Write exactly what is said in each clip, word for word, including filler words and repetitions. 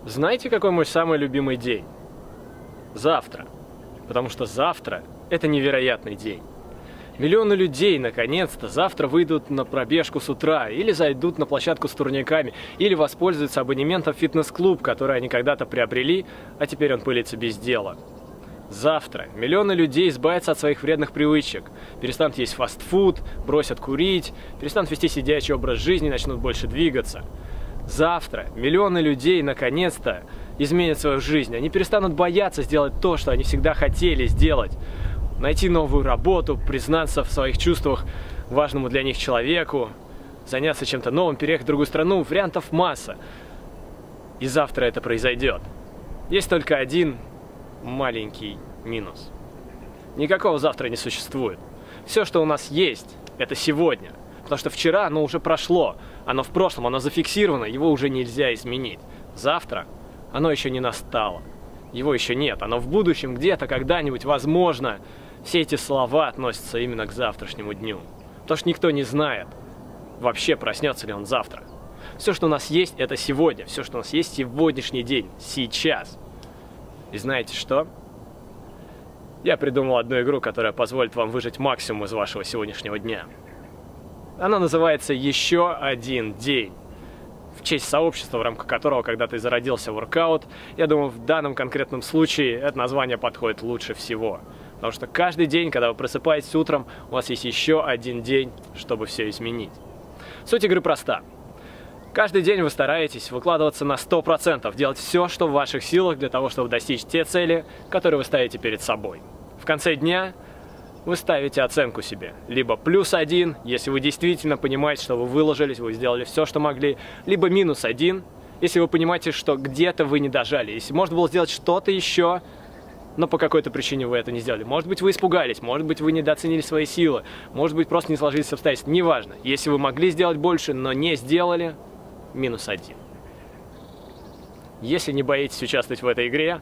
Знаете, какой мой самый любимый день? Завтра. Потому что завтра – это невероятный день. Миллионы людей, наконец-то, завтра выйдут на пробежку с утра, или зайдут на площадку с турниками, или воспользуются абонементом в фитнес-клуб, который они когда-то приобрели, а теперь он пылится без дела. Завтра миллионы людей избавятся от своих вредных привычек, перестанут есть фастфуд, бросят курить, перестанут вести сидячий образ жизни и начнут больше двигаться. Завтра миллионы людей, наконец-то, изменят свою жизнь. Они перестанут бояться сделать то, что они всегда хотели сделать. Найти новую работу, признаться в своих чувствах важному для них человеку, заняться чем-то новым, переехать в другую страну. Вариантов масса. И завтра это произойдет. Есть только один маленький минус. Никакого завтра не существует. Все, что у нас есть, это сегодня. Потому что вчера оно уже прошло, оно в прошлом, оно зафиксировано, его уже нельзя изменить. Завтра оно еще не настало, его еще нет, оно в будущем где-то, когда-нибудь, возможно. Все эти слова относятся именно к завтрашнему дню. Потому что никто не знает, вообще проснется ли он завтра. Все, что у нас есть, это сегодня, все, что у нас есть сегодняшний день, сейчас. И знаете что? Я придумал одну игру, которая позволит вам выжать максимум из вашего сегодняшнего дня. Она называется «Еще один день». В честь сообщества, в рамках которого когда-то и зародился воркаут. Я думаю, в данном конкретном случае это название подходит лучше всего. Потому что каждый день, когда вы просыпаетесь утром, у вас есть еще один день, чтобы все изменить. Суть игры проста. Каждый день вы стараетесь выкладываться на сто процентов, делать все, что в ваших силах для того, чтобы достичь те цели, которые вы ставите перед собой. В конце дня вы ставите оценку себе. Либо плюс один, если вы действительно понимаете, что вы выложились, вы сделали все, что могли. Либо минус один, если вы понимаете, что где-то вы не дожали. Если можно было сделать что-то еще, но по какой-то причине вы это не сделали. Может быть, вы испугались, может быть, вы недооценили свои силы, может быть, просто не сложились обстоятельства. Неважно. Если вы могли сделать больше, но не сделали, минус один. Если не боитесь участвовать в этой игре,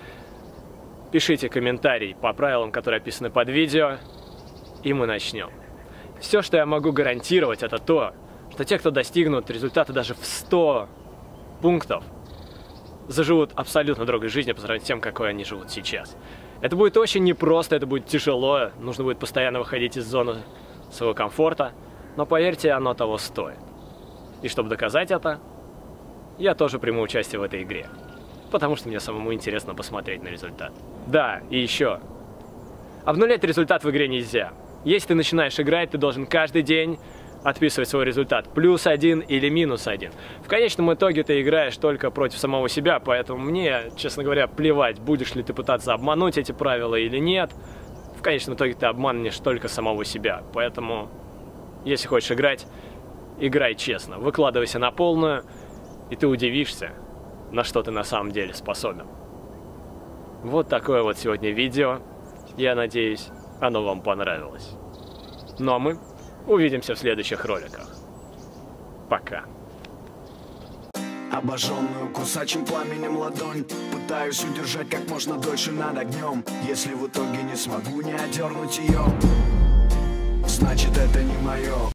пишите комментарий по правилам, которые описаны под видео, и мы начнем. Все, что я могу гарантировать, это то, что те, кто достигнут результата даже в сто пунктов, заживут абсолютно другой жизнью по сравнению с тем, какой они живут сейчас. Это будет очень непросто, это будет тяжело, нужно будет постоянно выходить из зоны своего комфорта, но поверьте, оно того стоит. И чтобы доказать это, я тоже приму участие в этой игре. Потому что мне самому интересно посмотреть на результат. Да, и еще. Обнулять результат в игре нельзя. Если ты начинаешь играть, ты должен каждый день отписывать свой результат. Плюс один или минус один. В конечном итоге ты играешь только против самого себя, поэтому мне, честно говоря, плевать, будешь ли ты пытаться обмануть эти правила или нет. В конечном итоге ты обманешь только самого себя. Поэтому, если хочешь играть, играй честно. Выкладывайся на полную, и ты удивишься, на что ты на самом деле способен. Вот такое вот сегодня видео. Я надеюсь, оно вам понравилось. Ну а мы увидимся в следующих роликах. Пока. Обожженную кусачим пламенем ладонь пытаюсь удержать как можно дольше над огнем. Если в итоге не смогу не отдернуть ее, значит это не мое.